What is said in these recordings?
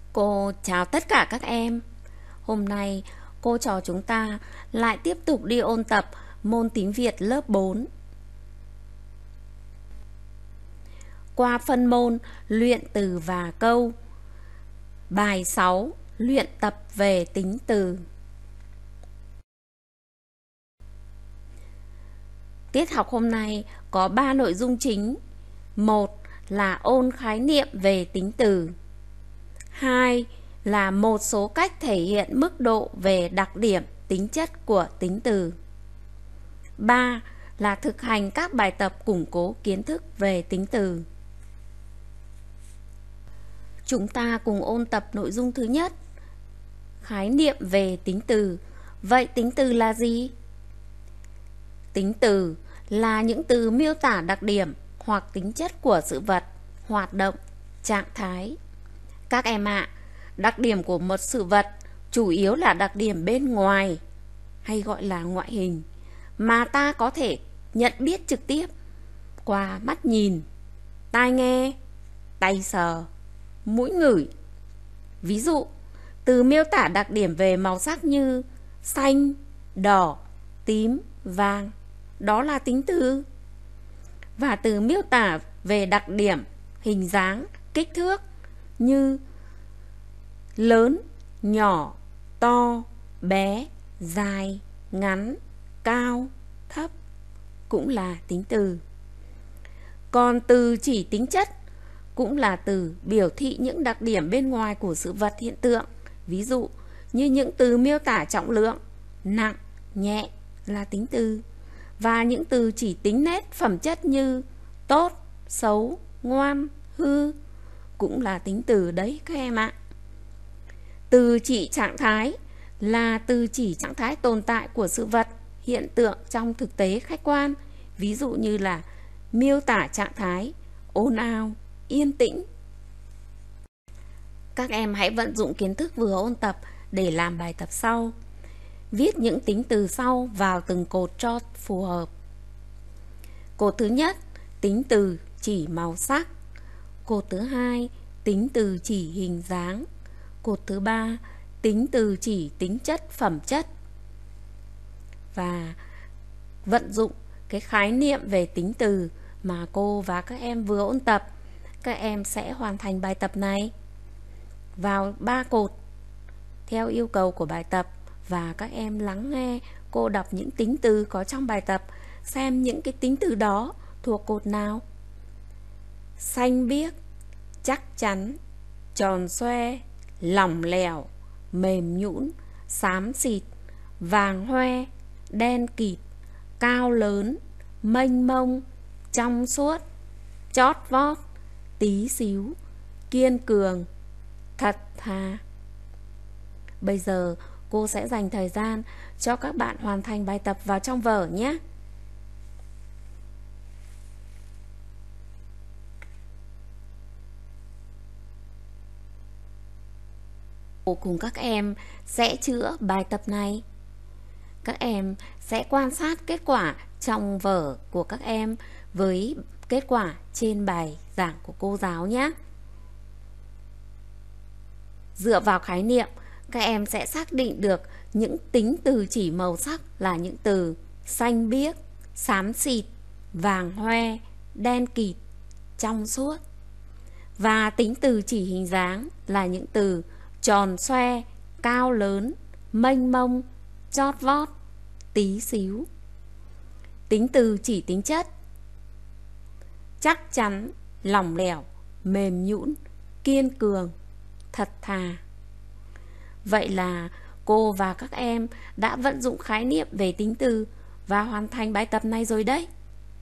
Cô chào tất cả các em. Hôm nay cô trò chúng ta lại tiếp tục đi ôn tập môn tiếng Việt lớp 4. Qua phân môn luyện từ và câu. Bài 6, luyện tập về tính từ. Tiết học hôm nay có 3 nội dung chính. 1 là ôn khái niệm về tính từ. 2 là một số cách thể hiện mức độ về đặc điểm, tính chất của tính từ. 3 là thực hành các bài tập củng cố kiến thức về tính từ. Chúng ta cùng ôn tập nội dung thứ nhất. Khái niệm về tính từ. Vậy tính từ là gì? Tính từ là những từ miêu tả đặc điểm hoặc tính chất của sự vật, hoạt động, trạng thái. Các em ạ, đặc điểm của một sự vật chủ yếu là đặc điểm bên ngoài, hay gọi là ngoại hình, mà ta có thể nhận biết trực tiếp qua mắt nhìn, tai nghe, tay sờ, mũi ngửi. Ví dụ, từ miêu tả đặc điểm về màu sắc như xanh, đỏ, tím, vàng, đó là tính từ. Và từ miêu tả về đặc điểm hình dáng, kích thước như lớn, nhỏ, to, bé, dài, ngắn, cao, thấp cũng là tính từ. Còn từ chỉ tính chất cũng là từ biểu thị những đặc điểm bên ngoài của sự vật, hiện tượng. Ví dụ như những từ miêu tả trọng lượng, nặng, nhẹ là tính từ. Và những từ chỉ tính nét phẩm chất như tốt, xấu, ngoan, hư cũng là tính từ đấy các em ạ. Từ chỉ trạng thái là từ chỉ trạng thái tồn tại của sự vật, hiện tượng trong thực tế khách quan. Ví dụ như là miêu tả trạng thái ồn ào, yên tĩnh. Các em hãy vận dụng kiến thức vừa ôn tập để làm bài tập sau. Viết những tính từ sau vào từng cột cho phù hợp. Cột thứ nhất, tính từ chỉ màu sắc. Cột thứ hai, tính từ chỉ hình dáng. Cột thứ ba, tính từ chỉ tính chất, phẩm chất. Và vận dụng cái khái niệm về tính từ mà cô và các em vừa ôn tập, các em sẽ hoàn thành bài tập này vào 3 cột theo yêu cầu của bài tập. Và các em lắng nghe cô đọc những tính từ có trong bài tập, xem những cái tính từ đó thuộc cột nào. Xanh biếc, chắc chắn, tròn xoe, lỏng lẻo, mềm nhũn, xám xịt, vàng hoe, đen kịt, cao lớn, mênh mông, trong suốt, chót vót, tí xíu, kiên cường, thật thà. Bây giờ cô sẽ dành thời gian cho các bạn hoàn thành bài tập vào trong vở nhé. Cô cùng các em sẽ chữa bài tập này. Các em sẽ quan sát kết quả trong vở của các em với kết quả trên bài giảng của cô giáo nhé. Dựa vào khái niệm, các em sẽ xác định được những tính từ chỉ màu sắc là những từ xanh biếc, xám xịt, vàng hoe, đen kịt, trong suốt. Và tính từ chỉ hình dáng là những từ tròn xoe, cao lớn, mênh mông, chót vót, tí xíu. Tính từ chỉ tính chất: chắc chắn, lỏng lẻo, mềm nhũn, kiên cường, thật thà. Vậy là cô và các em đã vận dụng khái niệm về tính từ và hoàn thành bài tập này rồi đấy.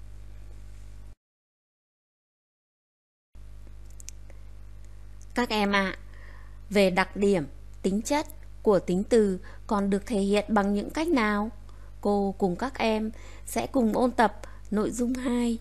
Các em ạ, về đặc điểm, tính chất của tính từ còn được thể hiện bằng những cách nào? Cô cùng các em sẽ cùng ôn tập nội dung 2.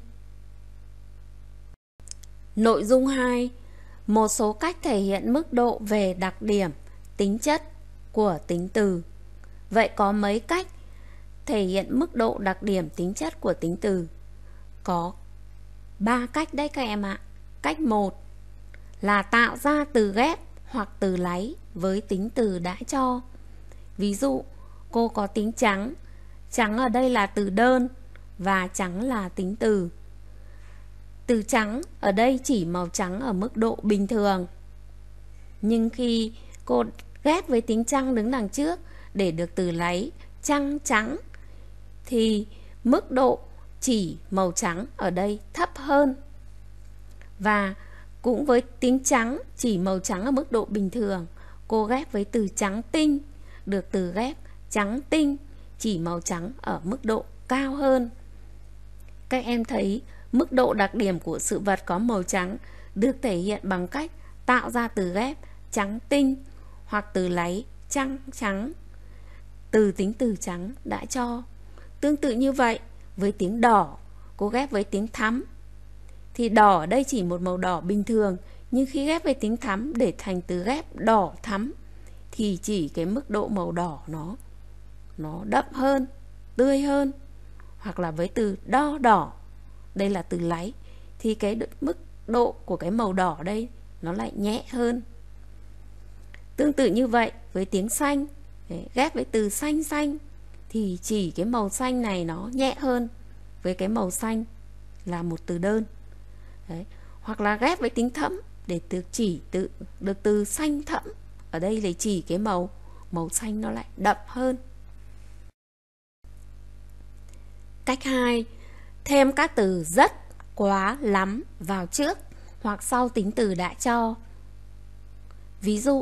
Nội dung 2. Một số cách thể hiện mức độ về đặc điểm, tính chất của tính từ. Vậy có mấy cách thể hiện mức độ đặc điểm, tính chất của tính từ? Có 3 cách đấy các em ạ. Cách 1 là tạo ra từ ghép hoặc từ láy với tính từ đã cho. Ví dụ, cô có tiếng trắng. Trắng ở đây là từ đơn và trắng là tính từ. Từ trắng ở đây chỉ màu trắng ở mức độ bình thường. Nhưng khi cô ghép với tiếng trăng đứng đằng trước để được từ láy trăng trắng thì mức độ chỉ màu trắng ở đây thấp hơn. Và cũng với tiếng trắng chỉ màu trắng ở mức độ bình thường, cô ghép với từ trắng tinh được từ ghép trắng tinh chỉ màu trắng ở mức độ cao hơn. Các em thấy mức độ đặc điểm của sự vật có màu trắng được thể hiện bằng cách tạo ra từ ghép trắng tinh hoặc từ láy trăng trắng từ tính từ trắng đã cho. Tương tự như vậy với tiếng đỏ, cô ghép với tiếng thắm thì đỏ ở đây chỉ một màu đỏ bình thường, nhưng khi ghép với tiếng thắm để thành từ ghép đỏ thắm thì chỉ cái mức độ màu đỏ nó đậm hơn, tươi hơn. Hoặc là với từ đo đỏ, đây là từ láy, thì cái mức độ của cái màu đỏ đây nó lại nhẹ hơn. Tương tự như vậy với tiếng xanh, ghép với từ xanh xanh thì chỉ cái màu xanh này nó nhẹ hơn với cái màu xanh là một từ đơn. Đấy. Hoặc là ghép với tiếng thẫm để được từ xanh thẫm, ở đây là chỉ cái màu xanh nó lại đậm hơn. Cách 2, thêm các từ rất, quá, lắm vào trước hoặc sau tính từ đã cho. Ví dụ,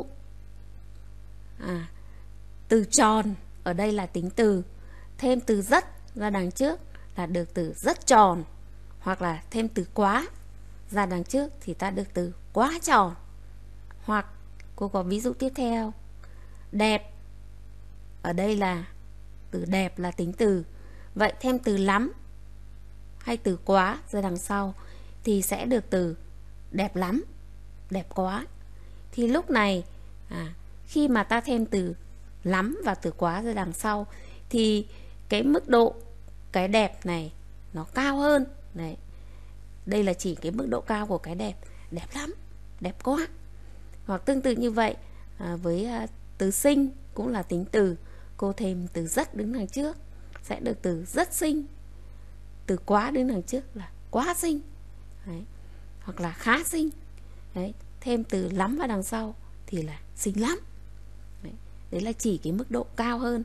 từ tròn ở đây là tính từ, thêm từ rất ra đằng trước là được từ rất tròn, hoặc là thêm từ quá ra đằng trước thì ta được từ quá tròn. Hoặc cô có ví dụ tiếp theo, đẹp ở đây là từ đẹp là tính từ, vậy thêm từ lắm hay từ quá ra đằng sau thì sẽ được từ đẹp lắm, đẹp quá. Thì lúc này khi mà ta thêm từ lắm và từ quá ra đằng sau thì cái mức độ cái đẹp này nó cao hơn. Đấy. Đây là chỉ cái mức độ cao của cái đẹp, đẹp lắm, đẹp quá. Hoặc tương tự như vậy với từ xinh cũng là tính từ, cô thêm từ rất đứng đằng trước sẽ được từ rất xinh, từ quá đứng đằng trước là quá xinh. Đấy. Hoặc là khá xinh. Đấy. Thêm từ lắm vào đằng sau thì là xinh lắm. Đấy là chỉ cái mức độ cao hơn.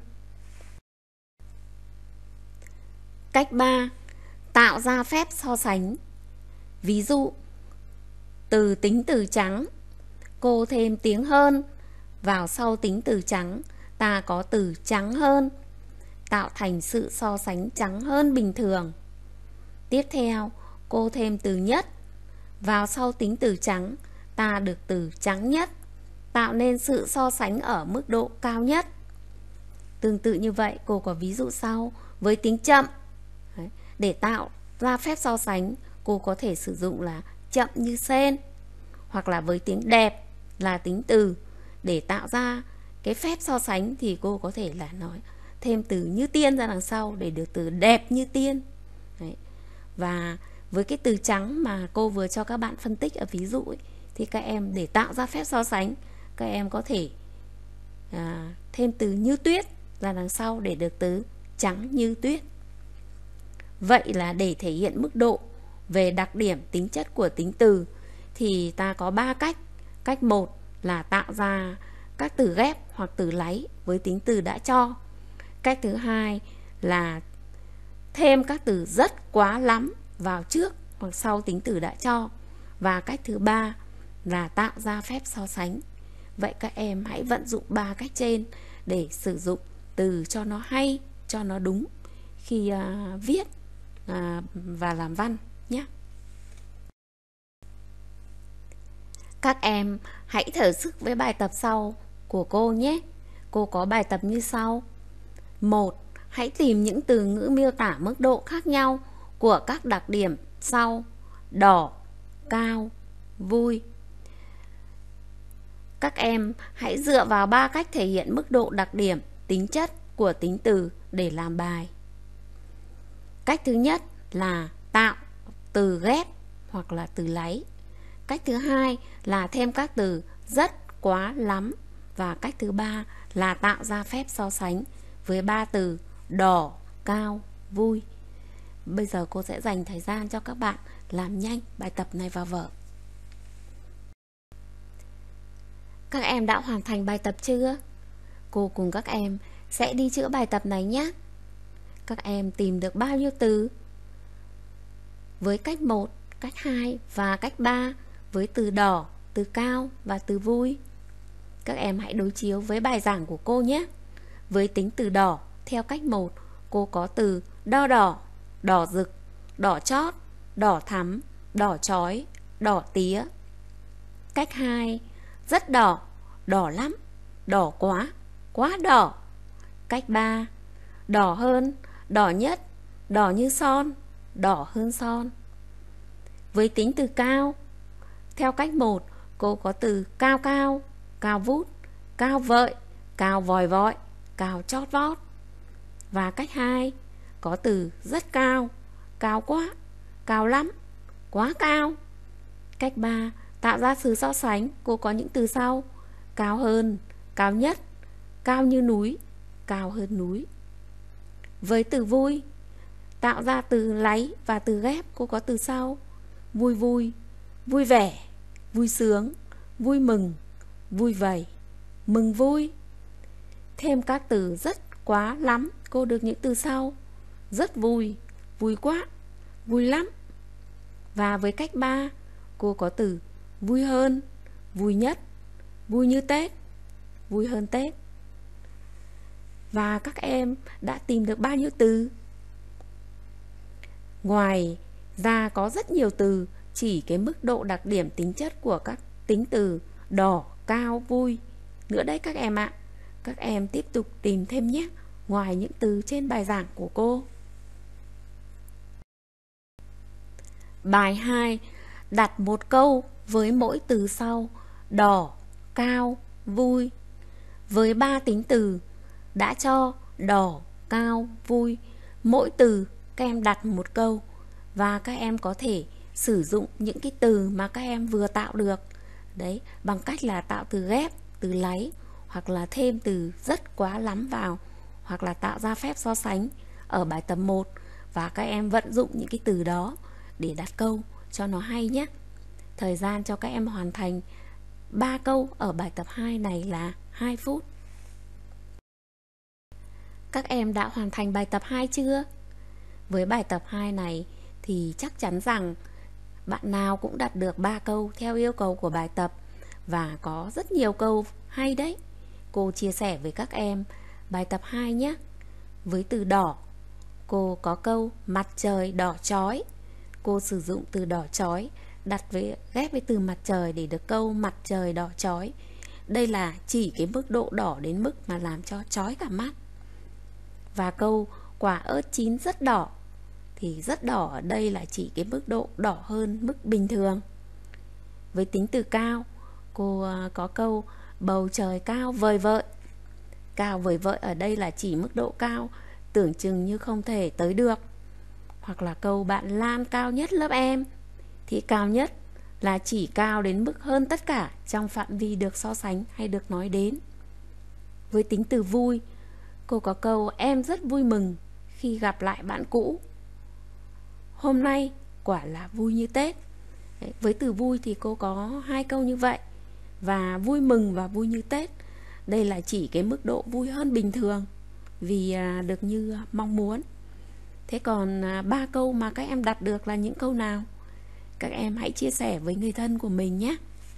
Cách 3, tạo ra phép so sánh. Ví dụ, từ tính từ trắng, cô thêm tiếng hơn vào sau tính từ trắng, ta có từ trắng hơn, tạo thành sự so sánh trắng hơn bình thường. Tiếp theo, cô thêm từ nhất vào sau tính từ trắng, ta được từ trắng nhất, tạo nên sự so sánh ở mức độ cao nhất. Tương tự như vậy, cô có ví dụ sau với tiếng chậm. Đấy. Để tạo ra phép so sánh, cô có thể sử dụng là chậm như sên. Hoặc là với tiếng đẹp là tính từ, để tạo ra cái phép so sánh thì cô có thể là nói thêm từ như tiên ra đằng sau để được từ đẹp như tiên. Đấy. Và với cái từ trắng mà cô vừa cho các bạn phân tích ở ví dụ ấy, thì các em để tạo ra phép so sánh, các em có thể thêm từ như tuyết ra đằng sau để được từ trắng như tuyết. Vậy là để thể hiện mức độ về đặc điểm tính chất của tính từ thì ta có 3 cách. Cách 1 là tạo ra các từ ghép hoặc từ láy với tính từ đã cho. Cách thứ hai là thêm các từ rất, quá, lắm vào trước hoặc sau tính từ đã cho. Và cách thứ ba là tạo ra phép so sánh. Vậy các em hãy vận dụng 3 cách trên để sử dụng từ cho nó hay, cho nó đúng khi viết và làm văn nhé. Các em hãy thử sức với bài tập sau của cô nhé. Cô có bài tập như sau. 1. Hãy tìm những từ ngữ miêu tả mức độ khác nhau của các đặc điểm sau: đỏ, cao, vui. Các em hãy dựa vào 3 cách thể hiện mức độ đặc điểm, tính chất của tính từ để làm bài. Cách thứ nhất là tạo từ ghép hoặc là từ láy. Cách thứ hai là thêm các từ rất, quá, lắm. Và cách thứ ba là tạo ra phép so sánh với 3 từ đỏ, cao, vui. Bây giờ cô sẽ dành thời gian cho các bạn làm nhanh bài tập này vào vở. Các em đã hoàn thành bài tập chưa? Cô cùng các em sẽ đi chữa bài tập này nhé. Các em tìm được bao nhiêu từ? Với cách 1, cách 2 và cách 3 với từ đỏ, từ cao và từ vui. Các em hãy đối chiếu với bài giảng của cô nhé. Với tính từ đỏ, theo cách 1, cô có từ đo đỏ, đỏ rực, đỏ chót, đỏ thắm, đỏ chói, đỏ tía. Cách 2, rất đỏ, đỏ lắm, đỏ quá, quá đỏ. Cách 3, đỏ hơn, đỏ nhất, đỏ như son, đỏ hơn son. Với tính từ cao, theo cách 1, cô có từ cao cao, cao vút, cao vợi, cao vòi vọi, cao chót vót. Và cách 2, có từ rất cao, cao quá, cao lắm, quá cao. Cách 3, tạo ra sự so sánh, cô có những từ sau: cao hơn, cao nhất, cao như núi, cao hơn núi. Với từ vui, tạo ra từ láy và từ ghép, cô có từ sau: vui vui, vui vẻ, vui sướng, vui mừng, vui vầy, mừng vui. Thêm các từ rất, quá, lắm, cô được những từ sau: rất vui, vui quá, vui lắm. Và với cách 3, cô có từ vui hơn, vui nhất, vui như Tết, vui hơn Tết. Và các em đã tìm được bao nhiêu từ? Ngoài ra có rất nhiều từ chỉ cái mức độ đặc điểm tính chất của các tính từ đỏ, cao, vui nữa đấy các em ạ. Các em tiếp tục tìm thêm nhé, ngoài những từ trên bài giảng của cô. Bài 2, đặt một câu với mỗi từ sau: đỏ, cao, vui. Với 3 tính từ đã cho đỏ, cao, vui, mỗi từ các em đặt một câu, và các em có thể sử dụng những cái từ mà các em vừa tạo được đấy, bằng cách là tạo từ ghép, từ láy, hoặc là thêm từ rất, quá, lắm vào, hoặc là tạo ra phép so sánh ở bài tập 1, và các em vận dụng những cái từ đó để đặt câu cho nó hay nhé. Thời gian cho các em hoàn thành 3 câu ở bài tập 2 này là 2 phút. Các em đã hoàn thành bài tập 2 chưa? Với bài tập 2 này thì chắc chắn rằng bạn nào cũng đặt được 3 câu theo yêu cầu của bài tập, và có rất nhiều câu hay đấy. Cô chia sẻ với các em bài tập 2 nhé. Với từ đỏ, cô có câu mặt trời đỏ chói. Cô sử dụng từ đỏ chói ghép với từ mặt trời để được câu mặt trời đỏ chói. Đây là chỉ cái mức độ đỏ đến mức mà làm cho chói cả mắt. Và câu quả ớt chín rất đỏ, thì rất đỏ ở đây là chỉ cái mức độ đỏ hơn mức bình thường. Với tính từ cao, cô có câu bầu trời cao vời vợi. Cao vời vợi ở đây là chỉ mức độ cao tưởng chừng như không thể tới được. Hoặc là câu bạn Lan cao nhất lớp em, thì cao nhất là chỉ cao đến mức hơn tất cả trong phạm vi được so sánh hay được nói đến. Với tính từ vui, cô có câu em rất vui mừng khi gặp lại bạn cũ. Hôm nay quả là vui như Tết. Đấy, với từ vui thì cô có 2 câu như vậy. Và vui mừng và vui như Tết, đây là chỉ cái mức độ vui hơn bình thường vì được như mong muốn. Thế còn 3 câu mà các em đặt được là những câu nào? Các em hãy chia sẻ với người thân của mình nhé.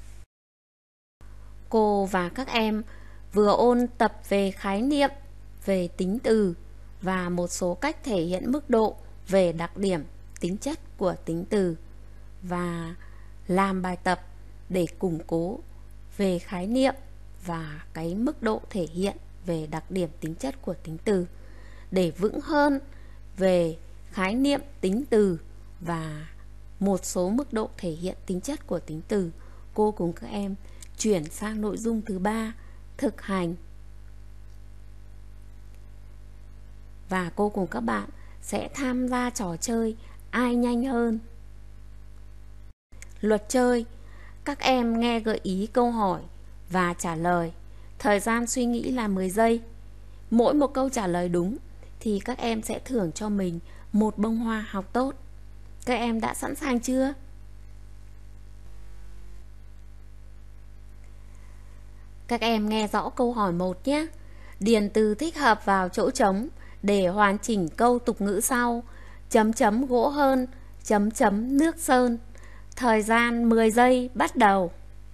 Cô và các em vừa ôn tập về khái niệm, về tính từ và một số cách thể hiện mức độ về đặc điểm, tính chất của tính từ, và làm bài tập để củng cố về khái niệm và cái mức độ thể hiện về đặc điểm, tính chất của tính từ. Để vững hơn về khái niệm tính từ và một số mức độ thể hiện tính chất của tính từ, cô cùng các em chuyển sang nội dung thứ 3, thực hành. Và cô cùng các bạn sẽ tham gia trò chơi ai nhanh hơn. Luật chơi: các em nghe gợi ý câu hỏi và trả lời. Thời gian suy nghĩ là 10 giây. Mỗi một câu trả lời đúng thì các em sẽ thưởng cho mình một bông hoa học tốt. Các em đã sẵn sàng chưa? Các em nghe rõ câu hỏi 1 nhé. Điền từ thích hợp vào chỗ trống để hoàn chỉnh câu tục ngữ sau. Chấm chấm gỗ hơn, chấm chấm nước sơn. Thời gian 10 giây bắt đầu.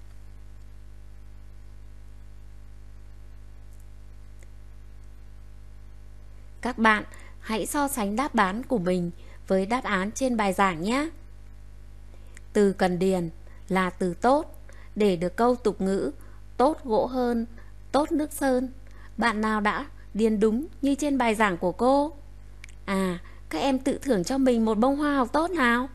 Các bạn hãy so sánh đáp án của mình với đáp án trên bài giảng nhé. Từ cần điền là từ tốt để được câu tục ngữ tốt gỗ hơn, tốt nước sơn. Bạn nào đã điền đúng như trên bài giảng của cô? Các em tự thưởng cho mình một bông hoa học tốt nào.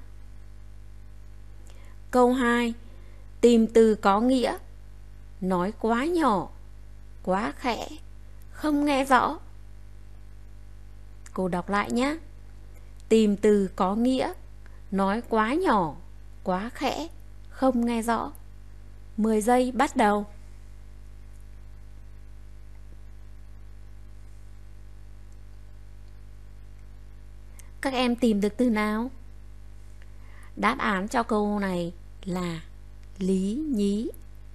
Câu 2. Tìm từ có nghĩa. Nói quá nhỏ, quá khẽ, không nghe rõ. Cô đọc lại nhé. Tìm từ có nghĩa. Nói quá nhỏ, quá khẽ, không nghe rõ. 10 giây bắt đầu. Các em tìm được từ nào? Đáp án cho câu này là lý nhí.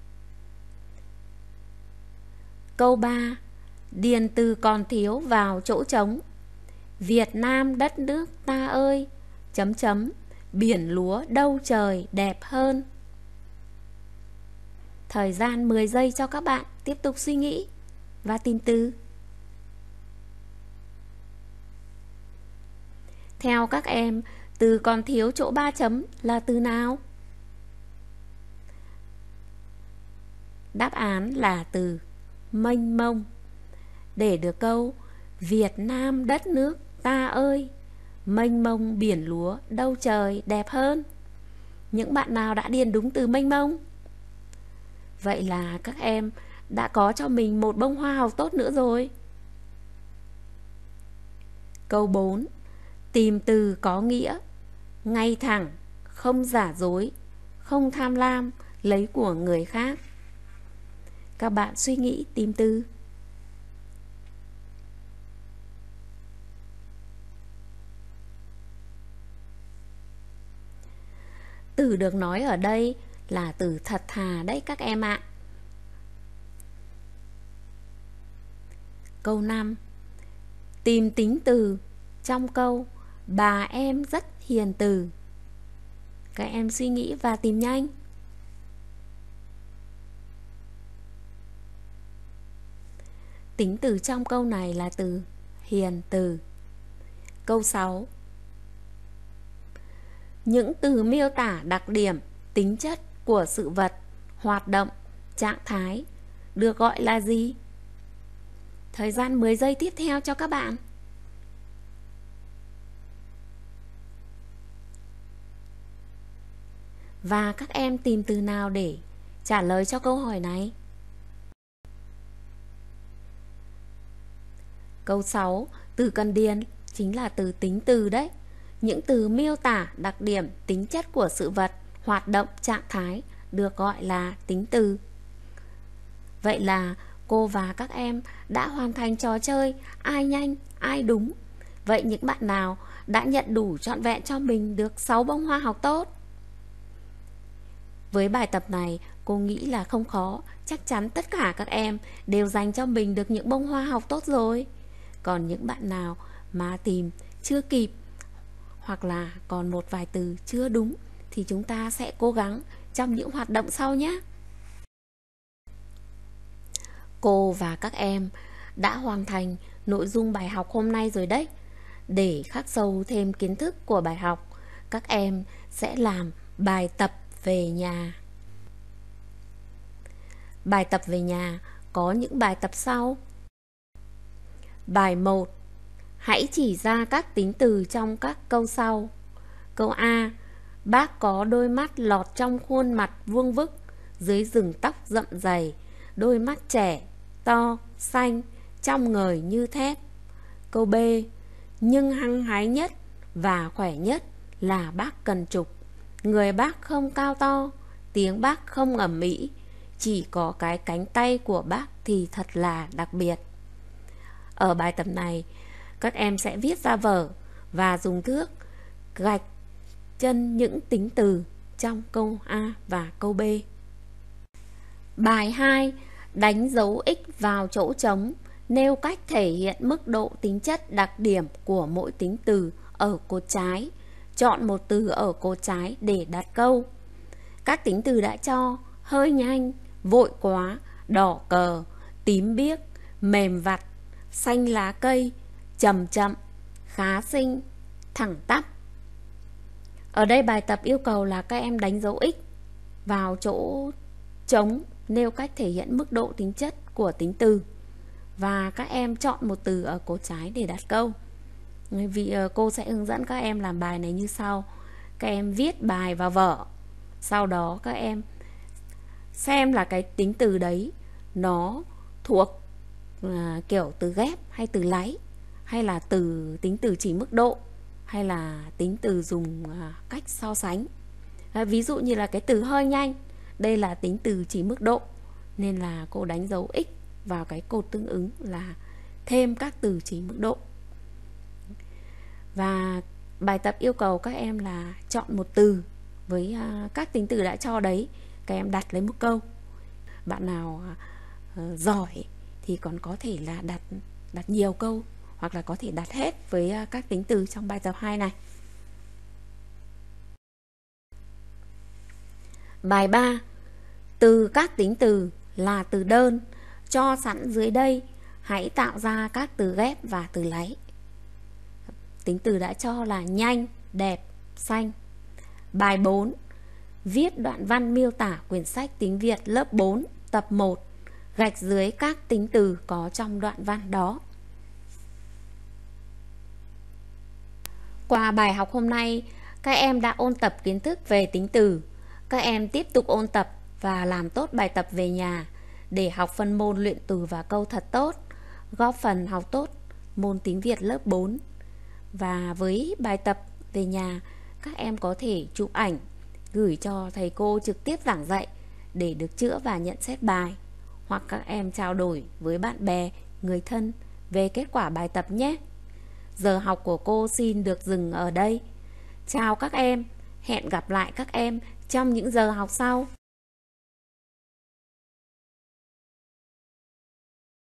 Câu 3. Điền từ còn thiếu vào chỗ trống. Việt Nam đất nước ta ơi, chấm chấm, biển lúa đâu trời đẹp hơn. Thời gian 10 giây cho các bạn tiếp tục suy nghĩ và tìm từ. Theo các em, từ còn thiếu chỗ 3 chấm là từ nào? Đáp án là từ mênh mông. Để được câu Việt Nam đất nước ta ơi, mênh mông biển lúa đâu trời đẹp hơn. Những bạn nào đã điền đúng từ mênh mông? Vậy là các em đã có cho mình một bông hoa học tốt nữa rồi. Câu 4. Tìm từ có nghĩa. Ngay thẳng, không giả dối, không tham lam lấy của người khác. Các bạn suy nghĩ tìm từ. Từ được nói ở đây là từ thật thà đấy các em ạ. Câu 5. Tìm tính từ trong câu bà em rất hiền từ. Các em suy nghĩ và tìm nhanh. Tính từ trong câu này là từ hiền từ. Câu 6. Những từ miêu tả đặc điểm, tính chất của sự vật, hoạt động, trạng thái được gọi là gì? Thời gian 10 giây tiếp theo cho các bạn. Và các em tìm từ nào để trả lời cho câu hỏi này? Câu 6, từ cần điền chính là từ tính từ đấy. Những từ miêu tả đặc điểm, tính chất của sự vật, hoạt động, trạng thái được gọi là tính từ. Vậy là cô và các em đã hoàn thành trò chơi ai nhanh, ai đúng. Vậy những bạn nào đã nhận đủ trọn vẹn cho mình được 6 bông hoa học tốt? Với bài tập này, cô nghĩ là không khó. Chắc chắn tất cả các em đều dành cho mình được những bông hoa học tốt rồi. Còn những bạn nào mà tìm chưa kịp hoặc là còn một vài từ chưa đúng thì chúng ta sẽ cố gắng trong những hoạt động sau nhé. Cô và các em đã hoàn thành nội dung bài học hôm nay rồi đấy. Để khắc sâu thêm kiến thức của bài học, các em sẽ làm bài tập về nhà. Bài tập về nhà có những bài tập sau. Bài 1. Hãy chỉ ra các tính từ trong các câu sau. Câu A. Bác có đôi mắt lọt trong khuôn mặt vuông vức, dưới rừng tóc rậm dày, đôi mắt trẻ, to, xanh, trong ngời như thép. Câu B. Nhưng hăng hái nhất và khỏe nhất là bác Cần Trục. Người bác không cao to, tiếng bác không ầm ĩ, chỉ có cái cánh tay của bác thì thật là đặc biệt. Ở bài tập này, các em sẽ viết ra vở và dùng thước gạch chân những tính từ trong câu A và câu B. Bài 2. Đánh dấu x vào chỗ trống, nêu cách thể hiện mức độ, tính chất, đặc điểm của mỗi tính từ ở cột trái. Chọn một từ ở cột trái để đặt câu. Các tính từ đã cho: hơi nhanh, vội quá, đỏ cờ, tím biếc, mềm vặt, xanh lá cây, chậm chậm, khá xinh, thẳng tắp. Ở đây bài tập yêu cầu là các em đánh dấu x vào chỗ trống, nêu cách thể hiện mức độ, tính chất của tính từ, và các em chọn một từ ở cột trái để đặt câu. Vì cô sẽ hướng dẫn các em làm bài này như sau. Các em viết bài vào vở, sau đó các em xem là cái tính từ đấy nó thuộc kiểu từ ghép hay từ láy, hay là tính từ chỉ mức độ, hay là tính từ dùng cách so sánh. Ví dụ như là cái từ hơi nhanh, đây là tính từ chỉ mức độ, nên là cô đánh dấu x vào cái cột tương ứng là thêm các từ chỉ mức độ. Và bài tập yêu cầu các em là chọn một từ với các tính từ đã cho đấy, các em đặt lấy một câu. Bạn nào giỏi thì còn có thể là đặt nhiều câu, hoặc là có thể đặt hết với các tính từ trong bài tập 2 này. Bài 3. Từ các tính từ là từ đơn cho sẵn dưới đây, hãy tạo ra các từ ghép và từ láy. Tính từ đã cho là nhanh, đẹp, xanh. Bài 4. Viết đoạn văn miêu tả quyển sách tiếng Việt lớp 4 tập 1, gạch dưới các tính từ có trong đoạn văn đó. Qua bài học hôm nay, các em đã ôn tập kiến thức về tính từ. Các em tiếp tục ôn tập và làm tốt bài tập về nhà để học phân môn luyện từ và câu thật tốt, góp phần học tốt môn tiếng Việt lớp 4. Và với bài tập về nhà, các em có thể chụp ảnh gửi cho thầy cô trực tiếp giảng dạy để được chữa và nhận xét bài, hoặc các em trao đổi với bạn bè, người thân về kết quả bài tập nhé. Giờ học của cô xin được dừng ở đây. Chào các em, hẹn gặp lại các em trong những giờ học sau.